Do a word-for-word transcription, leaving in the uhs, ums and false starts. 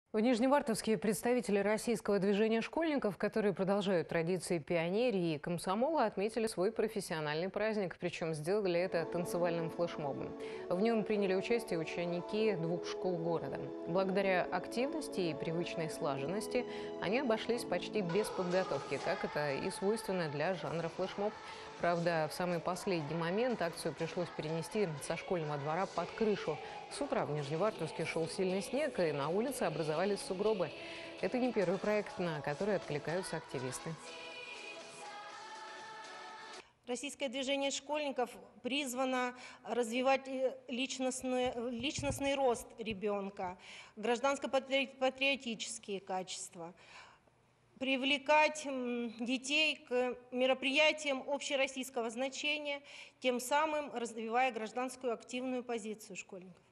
В Нижневартовске представители российского движения школьников, которые продолжают традиции пионерии и комсомола, отметили свой профессиональный праздник, причем сделали это танцевальным флешмобом. В нем приняли участие ученики двух школ города. Благодаря активности и привычной слаженности они обошлись почти без подготовки, как это и свойственно для жанра флешмоб. Правда, в самый последний момент акцию пришлось перенести со школьного двора под крышу. С утра в Нижневартовске шел сильный снег, и на улице образовались сугробы. Это не первый проект, на который откликаются активисты. Российское движение школьников призвано развивать личностный, личностный рост ребенка, гражданско-патриотические качества, привлекать детей к мероприятиям общероссийского значения, тем самым развивая гражданскую активную позицию школьников.